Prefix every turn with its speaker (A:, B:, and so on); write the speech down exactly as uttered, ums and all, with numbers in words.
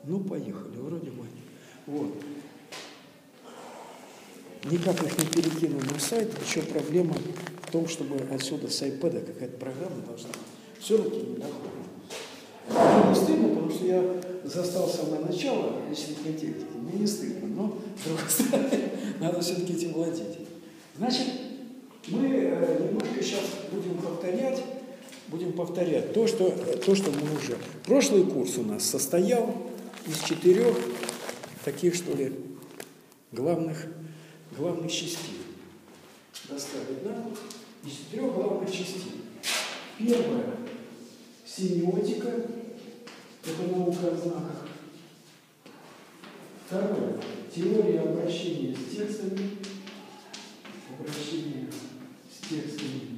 A: Ну, поехали, вроде бы. Вот. Никак их не перекинул на сайт. Еще проблема в том, чтобы отсюда с iPad какая-то программа должна. Все-таки не доходит. Мне не стыдно, потому что я застал самое начало личной техники. Мне не стыдно, но, с другой стороны, надо все-таки этим владеть. Значит, мы немножко сейчас будем повторять, будем повторять то, что, то, что мы уже... Прошлый курс у нас состоял из четырех таких, что ли, главных, главных частей. Доставить, да? Из четырех главных частей. Первая – семиотика, это наука о знаках. Второе – теория обращения с текстами, обращение с текстами.